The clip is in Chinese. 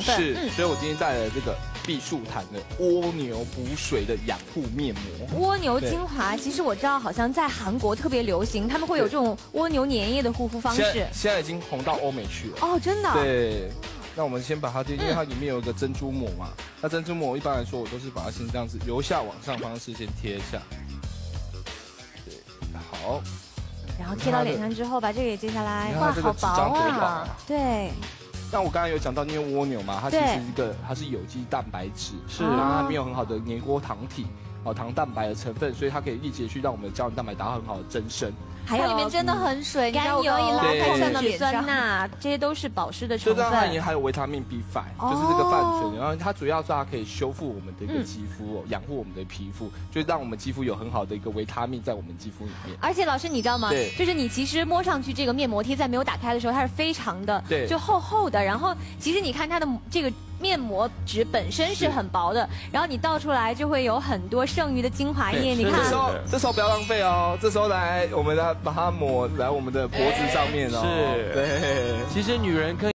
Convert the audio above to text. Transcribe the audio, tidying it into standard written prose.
是，所以我今天带了这个碧树坛的蜗牛补水的养护面膜。 蜗牛精华，其实我知道好像在韩国特别流行，他们会有这种蜗牛粘液的护肤方式。 现在已经红到欧美去了。 哦，真的？ 对。那我们先把它，因为它里面有一个珍珠膜嘛，那珍珠膜一般来说我都是把它先这样子由下往上方式先贴一下。对，好。 然后贴到脸上之后，把这个也接下来，哇，好薄啊！对。 那我刚刚有讲到，因为蜗牛嘛，它其实它是有机蛋白质，是，然后它没有很好的黏锅糖体，糖蛋白的成分，所以它可以立即去让我们的胶原蛋白达到很好的增生。 还有里面真的很水， 甘油、控制脂酸钠，这些都是保湿的成分。 就它里面还有维他命 B5，就是这个泛醇，然后它主要是它可以修复我们的一个肌肤，养护我们的皮肤，就让我们肌肤有很好的一个维他命在我们肌肤里面。 而且老师你知道吗？对，就是你其实摸上去这个面膜贴在没有打开的时候，它是非常的就厚厚的，然后其实你看它的这个面膜纸本身是很薄的，然后你倒出来就会有很多剩余的精华液。你看， 这时候不要浪费哦，这时候来我们来把它抹来我们的脖子上面哦。 是， 对， 其实女人可以。